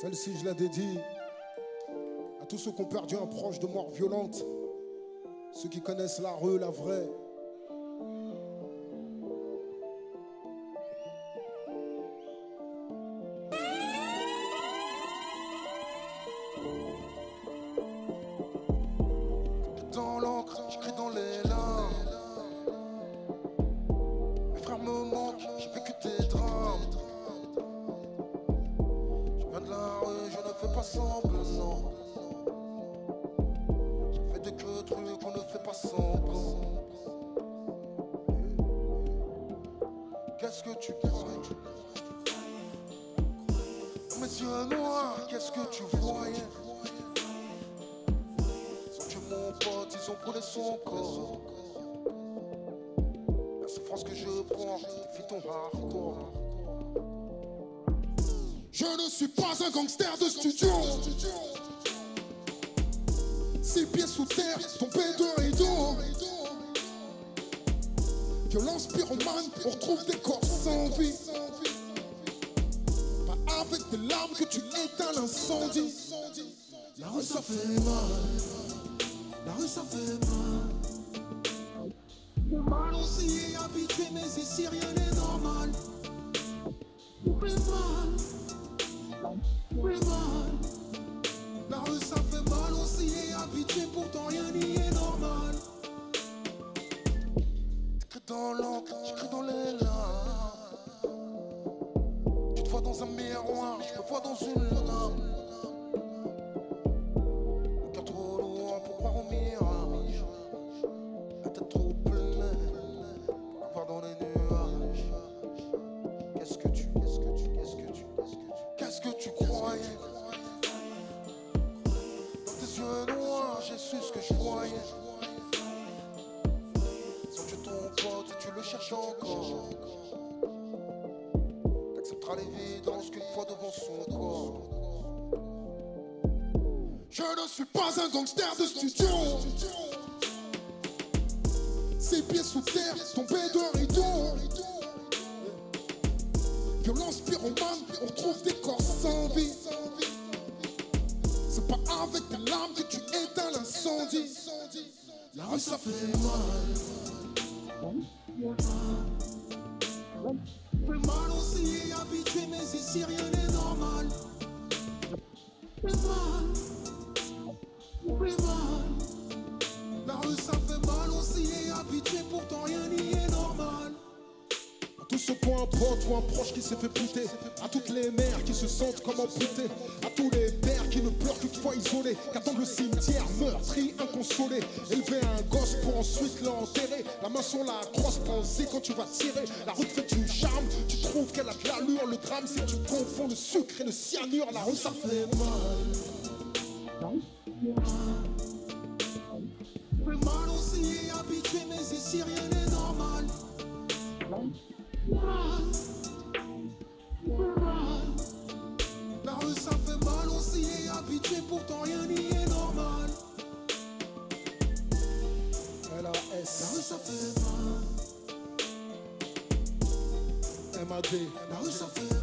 Celle-ci, je la dédie à tous ceux qui ont perdu un proche de mort violente, ceux qui connaissent la rue, la vraie. Dans l'encre, j'écris dans les larmes. Mes frères me manquent, j'ai vécu des drames. Je viens de la rue, je ne fais pas semblant. J'ai fait de que trucs qu'on ne fait pas semblant. Qu'est-ce que tu crois? Dans mes yeux noirs, qu'est-ce que tu voyais? Mon pote, ils ont brûlé son corps. La souffrance que je porte, fit ton hardcore. Je ne suis pas un gangster de studio. 6 pieds sous terre, tombé de rideau. Violence pyromane, on retrouve des corps sans vie. Pas avec des larmes que tu éteins l'incendie. La rue ça fait mal. La rue ça fait mal. Le mal aussi est habitué, mais ici rien n'est normal. Oui mal, oui mal. La rue ça fait mal aussi est habitué, pourtant rien n'y est normal. J'écris dans l'encre, j'écris dans les larmes. Tu te vois dans un miroir, je me vois dans une lame. La tête trop pleine pour la voir dans les nuages. Qu'est-ce que tu croyais? Dans tes yeux noirs, j'ai su ce que je voyais. Sans Dieu ton pote, tu le cherches encore. T'accepteras l'évidence qu'une fois devant son corps. Je ne suis pas un gangster de studio. 6 pieds sous terre, tombé de rideau. Violence pyromane, on retrouve des corps sans vie. C'est pas avec tes larmes que tu éteins l'incendie. La rue ça fait mal. Le mal aussi est habitué, mais ici rien n'est normal. Oui mal, oui mal. La rue ça fait mal aussi est habitué, pourtant rien n'y est normal. À tous ceux qui ont un pote ou un proche qui s'est fait buter, à toutes les mères qui se sentent comme amputées, à tous les pères qui ne pleurent qu'une fois isolés, qu'attendent le cimetière meurtri, inconsolé, élever un gosse pour ensuite l'enterrer, la main sur la crosse pensée quand tu vas tirer, la route fait du charme, tu trouves qu'elle a de l'allure, le drame c'est que tu confonds le sucre et le cyanure, la rue ça fait mal. Le mal aussi est habitué, mais ici rien n'est normal. La rue ça fait mal aussi est habitué, pourtant rien n'y est normal. La rue ça fait mal. MAD. La rue ça fait mal.